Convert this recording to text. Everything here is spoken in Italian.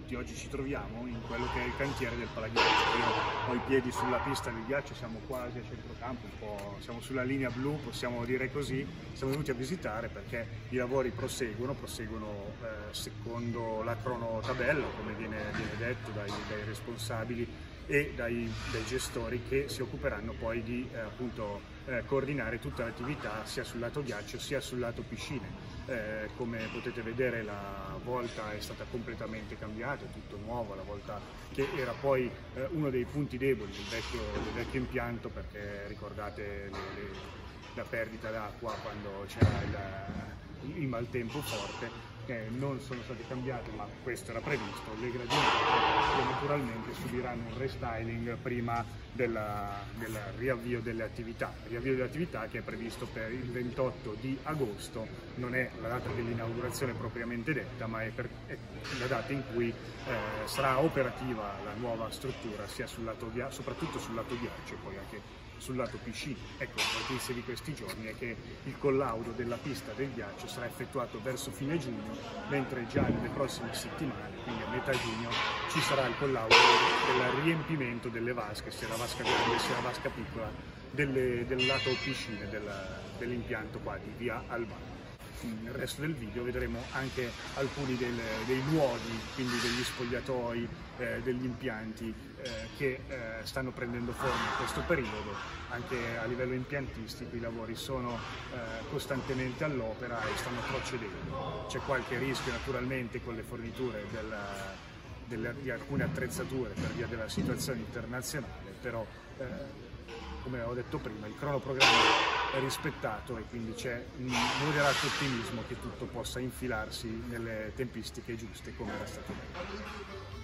tutti, oggi ci troviamo in quello che è il cantiere del Palaghiaccio. Io ho i piedi sulla pista del ghiaccio, siamo quasi a centrocampo, un po', siamo sulla linea blu, possiamo dire così. Siamo venuti a visitare perché i lavori proseguono secondo la cronotabella, come viene detto dai responsabili e dai gestori, che si occuperanno poi di coordinare tutta l'attività sia sul lato ghiaccio sia sul lato piscine. Come potete vedere, la volta è stata completamente cambiata, è tutto nuovo, la volta che era poi uno dei punti deboli del vecchio impianto, perché ricordate la perdita d'acqua quando c'era il maltempo forte. Non sono state cambiate, ma questo era previsto, le gradine che naturalmente subiranno un restyling prima del riavvio delle attività. Il riavvio delle attività che è previsto per il 28 di agosto, non è la data dell'inaugurazione propriamente detta, ma è la data in cui sarà operativa la nuova struttura, sia soprattutto sul lato ghiaccio e poi anche sul lato piscina. Ecco, la notizia di questi giorni è che il collaudo della pista del ghiaccio sarà effettuato verso fine giugno, mentre già nelle prossime settimane, quindi a metà giugno, ci sarà il collaudo del riempimento delle vasche, sia la vasca grande sia la vasca piccola, del lato piscine dell'impianto qua di via Albano. Nel resto del video vedremo anche alcuni dei luoghi, quindi degli spogliatoi, degli impianti che stanno prendendo forma in questo periodo. Anche a livello impiantistico i lavori sono costantemente all'opera e stanno procedendo. C'è qualche rischio naturalmente con le forniture di alcune attrezzature per via della situazione internazionale, però come ho detto prima, il cronoprogramma è rispettato e quindi c'è un moderato ottimismo che tutto possa infilarsi nelle tempistiche giuste, come era stato detto.